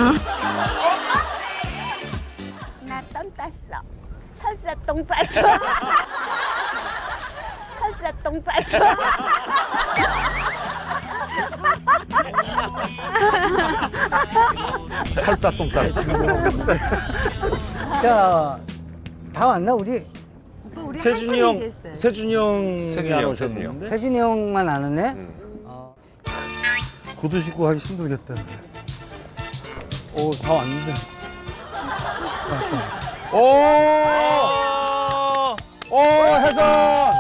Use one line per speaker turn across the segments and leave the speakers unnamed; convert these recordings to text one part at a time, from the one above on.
나 똥 땄어. 설사 똥 쌌어. 설사 똥 쌌어.
설사 똥 쌌어.
자, 다 왔나 우리?
세준이 형이 안 오셨는데?
세준이 형만 안 왔네?
구두 신고 하기 힘들겠다. 오, 다 왔는데.
오, 혜선.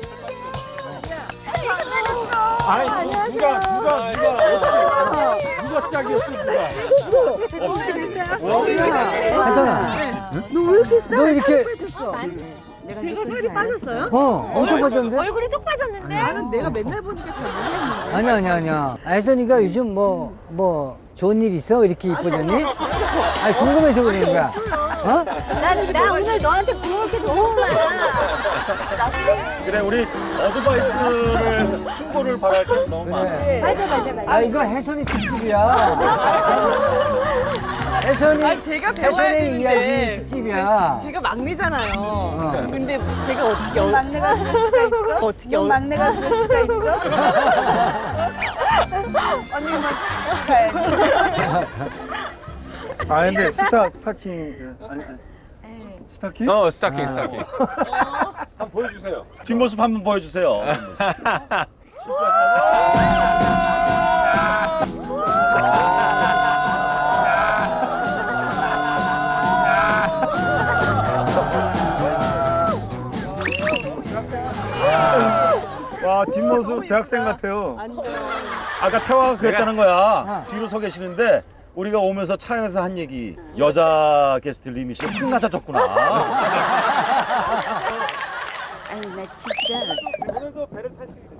아니, 누가 짝이었어,
혜선아,
너 왜 이렇게 싸?
너 이렇게
제가 살이 빠졌어요?
엄청 빠졌는데?
얼굴이 쏙 빠졌는데?
나는 내가 맨날 보니까 잘 모르겠는데.
아니야. 혜선이가 요즘 뭐 좋은 일 있어? 이렇게 이뻐졌니? 아니 궁금해서 그러는 거야. 어?
나 오늘 너한테 부러울 게 너무 많아.
그래, 우리 어드바이스를 충고를 바랄 게 너무 많아.
맞아. 아 이거 혜선이 특집이야. 혜선이
제가 배워야
혜선의 이야기 특집이야.
제가 막내잖아요. 근데 제가 어떻게 막내가 그럴 수가 있어? 어떻게 막내가 그럴 수가 있어? 언니만 가야지.
아, 근데 스타킹. 아니. 스타킹?
스타킹. 한번 보여주세요. 뒷모습 한번 보여주세요.
와, 뒷모습 대학생 같아요.
아까 태화가 그랬다는 거야. 뒤로 서 계시는데 우리가 오면서 차에서 한 얘기. 여자 게스트 리미 씨 확 낮아졌구나.
아니 나 진짜 오늘도 배를 타시게 되죠?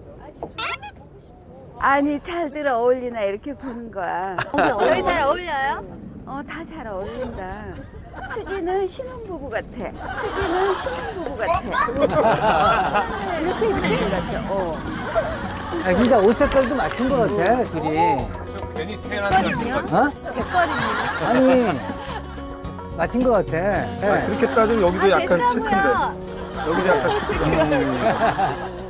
아니 잘들 어울리나 이렇게 보는 거야.
저희 잘 어울려요?
다 잘 어울린다. 수지는 신혼부부 같아. 수지는 신혼부부 같아. 이렇게 입는 것 같아.
아 진짜 옷 색깔도 맞춘 것 같아 둘이.
괜히 태어났는
어? 아니 맞춘 것 같아. 네.
그렇게 따지면 여기도 약간 체크인데. 여기도 약간 체크인데.